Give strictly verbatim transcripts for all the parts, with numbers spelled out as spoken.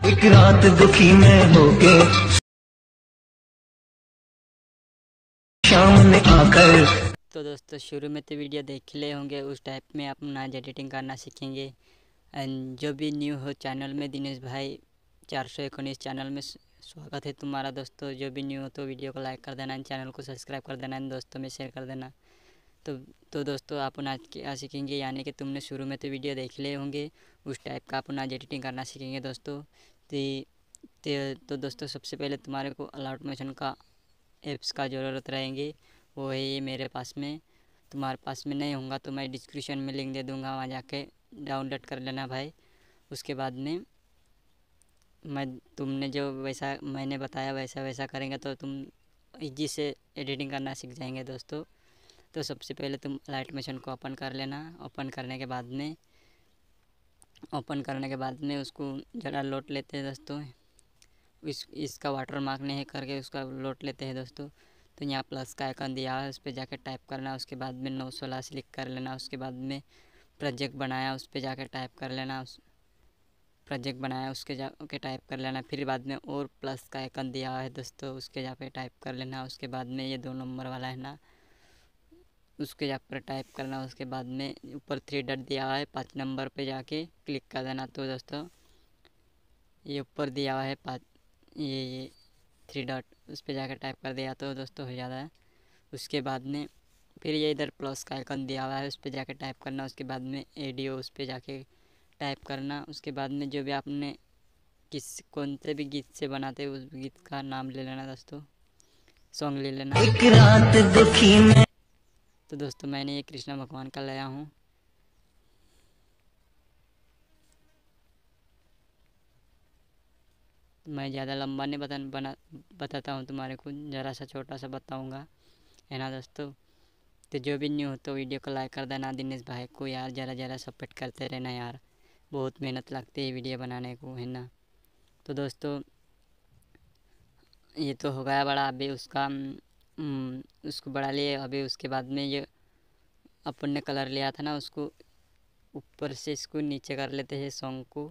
एक रात दुखी में होके शाम में आकर। तो दोस्तों शुरू में तो वीडियो देख ले होंगे, उस टाइप में आप ना एडिटिंग करना सीखेंगे। एंड जो भी न्यू हो चैनल में, दिनेश भाई चार सौ उन्नीस चैनल में स्वागत है तुम्हारा। दोस्तों जो भी न्यू हो तो वीडियो को लाइक कर देना, चैनल को सब्सक्राइब कर देना, दोस्तों में शेयर कर देना। तो तो दोस्तों अपन आज क्या सीखेंगे, यानी कि तुमने शुरू में तो वीडियो देख ले होंगे, उस टाइप का अपन आज एडिटिंग करना सीखेंगे दोस्तों। तो, तो दोस्तों सबसे पहले तुम्हारे को अलर्ट मोशन का ऐप्स का ज़रूरत रहेंगे। वो है ये मेरे पास में, तुम्हारे पास में नहीं होगा तो मैं डिस्क्रिप्शन में लिंक दे दूँगा, वहाँ जाके डाउनलोड कर लेना भाई। उसके बाद में मैं तुमने जो वैसा मैंने बताया वैसा वैसा करेंगे तो तुम इजी से एडिटिंग करना सीख जाएंगे दोस्तों। तो सबसे पहले तुम लाइट मोशन को ओपन कर लेना। ओपन करने के बाद में ओपन करने के बाद में उसको ज़रा लोड लेते हैं दोस्तों। इस इसका वाटर मार्क नहीं करके उसका लोड लेते हैं दोस्तों। तो यहाँ प्लस का आइकन दिया है, उस पर जाकर टाइप करना। उसके बाद में नौ सोलह क्लिक कर लेना। उसके बाद में प्रोजेक्ट बनाया, उस पर जाकर टाइप कर लेना। उस प्रोजेक्ट बनाया उसके जाके टाइप कर लेना। फिर बाद में और प्लस का आइकन दिया है दोस्तों, उसके जाके टाइप कर लेना। उसके बाद में ये दो नंबर वाला है ना, उसके जाकर टाइप करना। उसके बाद में ऊपर थ्री डॉट दिया है, पाँच नंबर पे जाके क्लिक कर देना। तो दोस्तों ये ऊपर दिया हुआ है पाँच, ये ये थ्री डॉट, उस पर जाकर टाइप कर दिया तो दोस्तों हो जाता है। उसके बाद में फिर ये इधर प्लस का आइकन दिया हुआ है, उस पर जाकर टाइप करना। उसके बाद में एडियो, उस पर जाके टाइप करना। उसके बाद में जो भी आपने किस कौन से भी गीत से बनाते उस गीत का नाम ले लेना दोस्तों, सॉन्ग ले लेना। एक रात दुखी में। तो दोस्तों मैंने ये कृष्णा भगवान का लाया हूँ। मैं ज़्यादा लंबा नहीं बता बना बताता हूँ तुम्हारे को, ज़रा सा छोटा सा बताऊँगा, है ना दोस्तों। तो जो भी न्यू हो तो वीडियो को लाइक कर देना। दिनेश भाई को यार ज़रा ज़रा सपोर्ट करते रहना यार, बहुत मेहनत लगती है वीडियो बनाने को, है ना। तो दोस्तों ये तो हो गया बड़ा। अभी उसका हम्म, उसको बढ़ा लिए। अभी उसके बाद में ये अपन ने कलर लिया था ना, उसको ऊपर से इसको नीचे कर लेते हैं सॉन्ग को,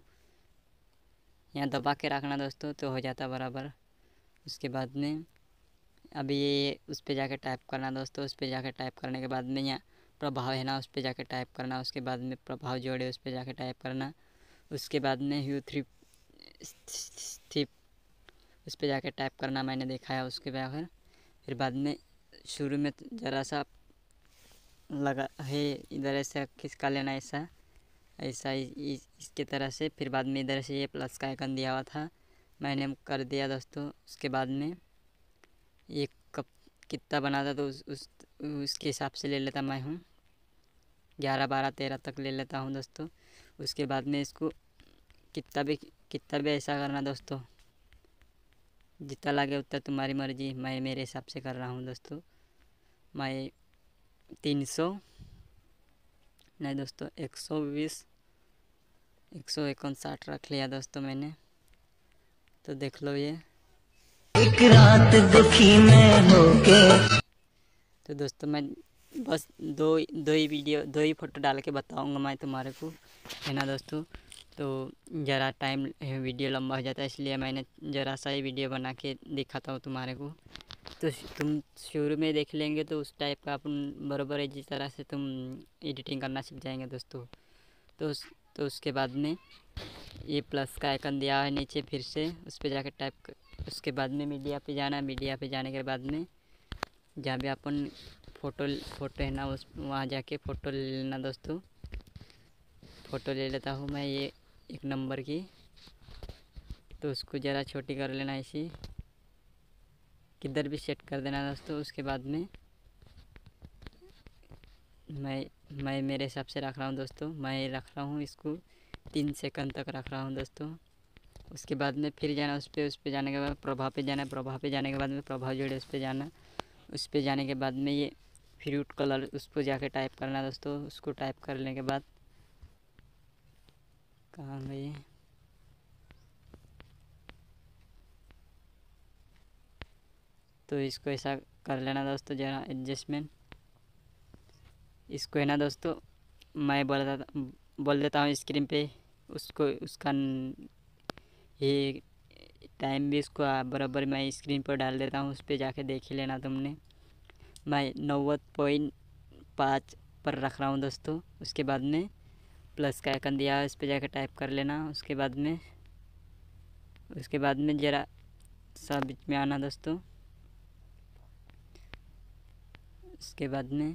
यहाँ दबा के रखना दोस्तों तो हो जाता बराबर। उसके बाद में अभी ये उस पर जाकर टाइप करना दोस्तों। उस पर जाकर टाइप करने के बाद में यहाँ प्रभाव है ना, उस पर जाकर टाइप करना। उसके बाद में प्रभाव जोड़े, उस पर जाकर टाइप करना। उसके बाद में ह्यू थ्री थ्री उस पर जाकर टाइप करना, मैंने देखा है। उसके बाद फिर बाद में शुरू में ज़रा सा लगा है, इधर ऐसा खिसका लेना, ऐसा ऐसा इस, इसके तरह से। फिर बाद में इधर से ये प्लस का आइकन दिया हुआ था, मैंने कर दिया दोस्तों। उसके बाद में ये कब कितना बना था तो उस, उस उसके हिसाब से ले लेता मैं हूँ, ग्यारह बारह तेरह तक ले लेता हूँ दोस्तों। उसके बाद में इसको कितना भी कितना भी ऐसा करना दोस्तों, जितना लगे उतना तुम्हारी मर्जी। मैं मेरे हिसाब से कर रहा हूँ दोस्तों। मैं तीन सौ नहीं दोस्तों, एक सौ बीस एक सौ इकसठ रख लिया दोस्तों मैंने। तो देख लो ये। एक रात दुखी में होके। तो दोस्तों मैं बस दो दो ही वीडियो दो ही फ़ोटो डाल के बताऊंगा मैं तुम्हारे को, है ना दोस्तों। तो ज़रा टाइम वीडियो लंबा हो जाता है, इसलिए मैंने ज़रा सा ही वीडियो बना के दिखाता हूँ तुम्हारे को। तो तुम शुरू में देख लेंगे तो उस टाइप का अपन बराबर है, जिस तरह से तुम एडिटिंग करना सीख जाएंगे दोस्तों। तो उस तो उसके बाद में ये प्लस का आइकन दिया है नीचे, फिर से उस पर जाकर टाइप कर। उसके बाद में मीडिया पे जाना। मीडिया पे जाने के बाद में जहाँ भी अपन फ़ोटो फ़ोटो है ना, उस वहाँ जाके फ़ोटो ले लेना दोस्तों। फ़ोटो ले लेता हूँ मैं ये एक नंबर की, तो उसको ज़रा छोटी कर लेना, इसी किधर भी सेट कर देना दोस्तों। उसके बाद में मैं मैं मेरे हिसाब से रख रहा हूँ दोस्तों, मैं रख रहा हूँ इसको तीन सेकंड तक रख रहा हूँ दोस्तों। उसके बाद में फिर जाना उस पर। उस पर जाने के बाद प्रभाव पे जाना। प्रभाव पे जाने के बाद में प्रभाव जोड़े, उस पर जाना। उस पर जाने के बाद में ये फ्रूट कलर, उस पर जाके टाइप करना दोस्तों। उसको टाइप करने के बाद कहाँ गए, तो इसको ऐसा कर लेना दोस्तों, जरा एडजस्टमेंट। इसको है ना दोस्तों, मैं बोल देता बोल देता हूँ स्क्रीन पे उसको, उसका ये टाइम भी इसको बराबर मैं स्क्रीन पर डाल देता हूँ, उस पर जाके देख ही लेना तुमने। मैं नौवत पॉइंट पाँच पर रख रहा हूँ दोस्तों। उसके बाद में प्लस का आइकन दिया है, उस पर जाकर टाइप कर लेना। उसके बाद में उसके बाद में ज़रा सा बीच में आना दोस्तों। उसके बाद में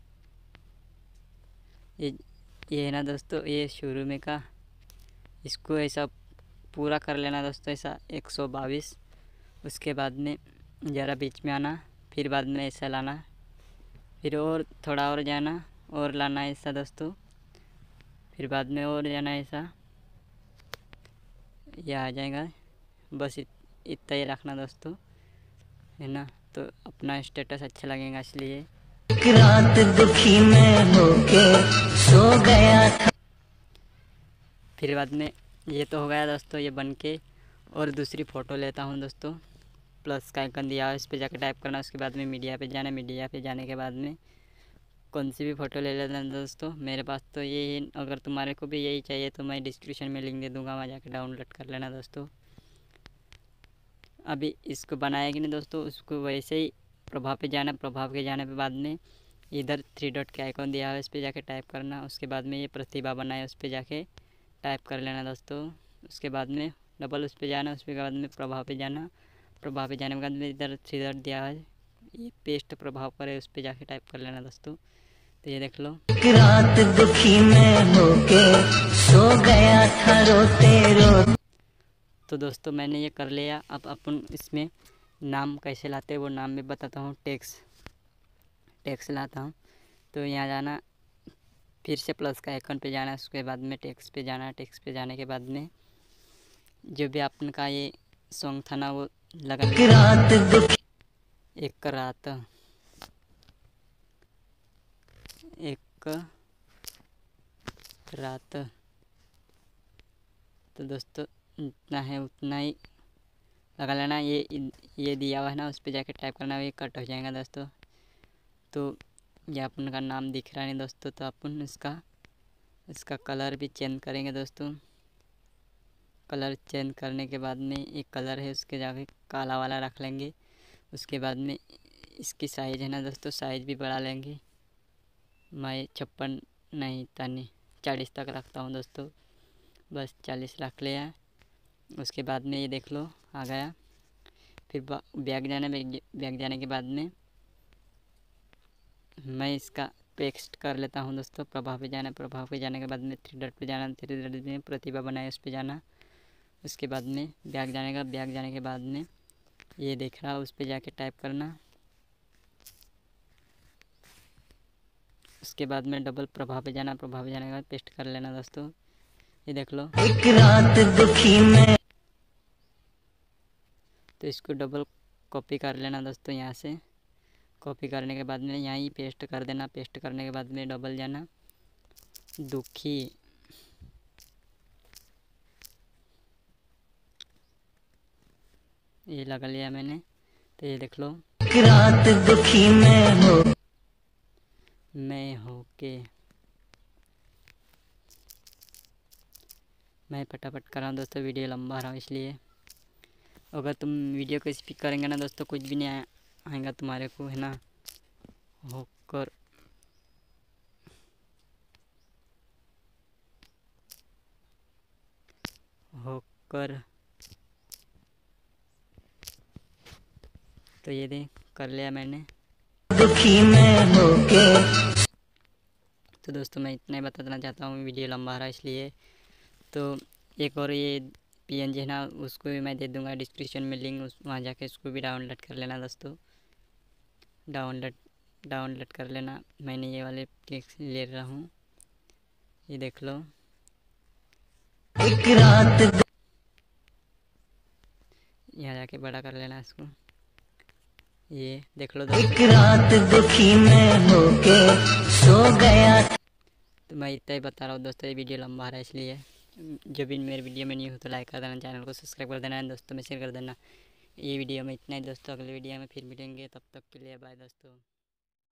ये ये है ना दोस्तों, ये शुरू में का, इसको ऐसा पूरा कर लेना दोस्तों, ऐसा एक सौ बाईस। उसके बाद में ज़रा बीच में आना, फिर बाद में ऐसा लाना, फिर और थोड़ा और जाना और लाना ऐसा दोस्तों, फिर बाद में और जाना ऐसा, यह आ जाएगा। बस इत, इतना ही रखना दोस्तों, है ना। तो अपना स्टेटस अच्छा लगेगा इसलिए। एक रात दुखी में होके सो गया था। फिर बाद में ये तो हो गया दोस्तों ये बन के। और दूसरी फ़ोटो लेता हूँ दोस्तों। प्लस का आइकन दिया है, इस पर जाकर टाइप करना। उसके बाद में मीडिया पे जाना, मीडिया पे जाने के बाद में कौन सी भी फ़ोटो ले लेना दोस्तों। मेरे पास तो ये ही, अगर तुम्हारे को भी यही चाहिए तो मैं डिस्क्रिप्शन में लिंक दे दूँगा, वहाँ जाकर डाउनलोड कर लेना दोस्तों। अभी इसको बनाएगी नहीं दोस्तों, उसको वैसे ही प्रभाव पे जाना। प्रभाव के जाने पे बाद में इधर थ्री डॉट के आइकॉन दिया है, इस पर जाके टाइप करना। उसके बाद में ये प्रतिभा बनाए, उस पर जाके टाइप कर लेना दोस्तों। उसके बाद में डबल उस पर जाना, उसके बाद में प्रभाव पे जाना। प्रभाव पे जाने के बाद में इधर थ्री डॉट दिया है, ये पेस्ट प्रभाव पर है, उस पर जाके टाइप कर लेना दोस्तों। तो ये देख लो। एक रात दुखी में होके सो गया था रोते रोते। तो दोस्तों मैंने ये कर लिया। अब अपन इसमें नाम कैसे लाते हैं वो नाम में बताता हूँ। टेक्स्ट टेक्स्ट लाता हूँ, तो यहाँ जाना, फिर से प्लस का आइकन पे जाना। उसके बाद में टेक्स्ट पे जाना। टेक्स्ट पे जाने के बाद में जो भी अपन का ये सॉन्ग था ना वो लगा। एक रात दुखी, एक रात एक रात तो दोस्तों इतना है उतना ही लगा लेना। ये ये दिया हुआ है ना, उस पर जाके टाइप करना, ये कट हो जाएगा दोस्तों। तो ये अपन का नाम दिख रहा है नहीं दोस्तों, तो अपन इसका इसका कलर भी चेंज करेंगे दोस्तों। कलर चेंज करने के बाद में एक कलर है उसके जाके काला वाला रख लेंगे। उसके बाद में इसकी साइज़ है ना दोस्तों, साइज़ भी बढ़ा लेंगे। मैं छप्पन नहीं तानी चालीस तक रखता हूँ दोस्तों, बस चालीस रख लिया। उसके बाद में ये देख लो आ गया। फिर बैक जाना, बैक जाने के बाद में मैं इसका पेस्ट कर लेता हूँ दोस्तों। प्रभाव पे जाना, प्रभाव पे जाने के बाद में थ्री डॉट पे जाना, थ्री डॉट में प्रतिभा बनाए उस पर जाना। उसके बाद में बैक जाने का, बैक जाने के बाद में ये देख रहा उस पर जाके टाइप करना। उसके बाद में डबल प्रभाव पे जाना, प्रभाव पे जाने के बाद पेस्ट कर लेना दोस्तों। ये देख लो। एक रात दुखी में, तो इसको डबल कॉपी कर लेना दोस्तों। यहाँ से कॉपी करने के बाद में यहाँ ही पेस्ट कर देना। पेस्ट करने के बाद में डबल जाना, दुखी, ये लगा लिया मैंने। तो ये देख लो। एक रात दुखी में हो, मैं हो के, मैं फटाफट कर रहा हूँ दोस्तों, वीडियो लंबा रहा इसलिए। अगर तुम वीडियो को स्पीक करेंगे ना दोस्तों, कुछ भी नहीं आएगा तुम्हारे को, है ना। होकर होकर तो ये दे कर लिया मैंने। दुखी में होके। तो दोस्तों मैं इतना ही बताना चाहता हूँ, वीडियो लंबा रहा इसलिए। तो एक और ये पीएनजी है ना, उसको भी मैं दे दूँगा डिस्क्रिप्शन में लिंक, उस वहाँ जाके उसको भी डाउनलोड कर लेना दोस्तों। डाउनलोड डाउनलोड कर लेना। मैंने ये वाले टेक्स्ट ले रहा हूँ, ये देख लो। एक रात, यहाँ जाके बड़ा कर लेना इसको, ये देख लो एक दोस्तों। रात दुखी में होके सो गया। तो मैं इतना ही बता रहा हूँ दोस्तों, ये वीडियो लंबा रहा है इसलिए। जो भी मेरे वीडियो में नहीं हो तो लाइक कर देना, चैनल को सब्सक्राइब कर देना, दोस्तों में शेयर कर देना। ये वीडियो में इतना ही दोस्तों, अगले वीडियो में फिर मिलेंगे, तब तक के लिए बाय दोस्तों।